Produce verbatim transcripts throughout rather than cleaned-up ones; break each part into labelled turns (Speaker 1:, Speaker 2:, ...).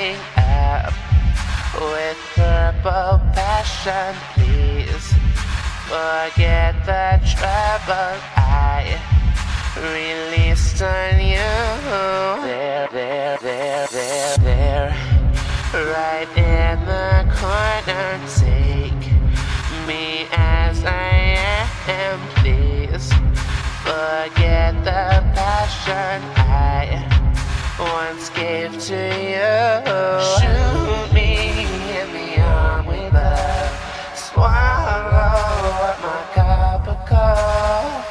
Speaker 1: burning up with purple passion. Please forget the trouble I released on you. There, there, there, there, there, right in the corner. Take me as I am. Please forget the passion I once gave to you. Shoot me in the arm with love. Swallow up my cup of coke.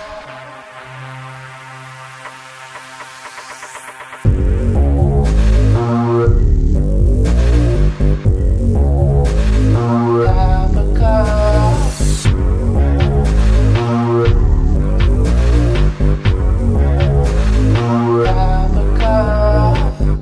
Speaker 1: Cup of coke. Cup of coke.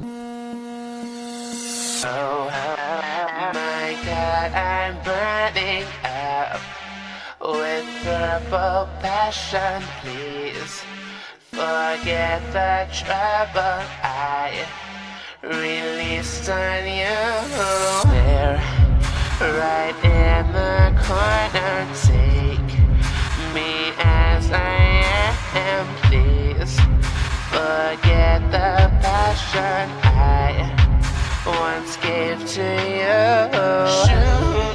Speaker 1: Oh, my God, I'm burning up with purple passion. Please forget the trouble I released on you. There, right in the corner. Take me as I am. Please forget the passion I once gave to you. Shoot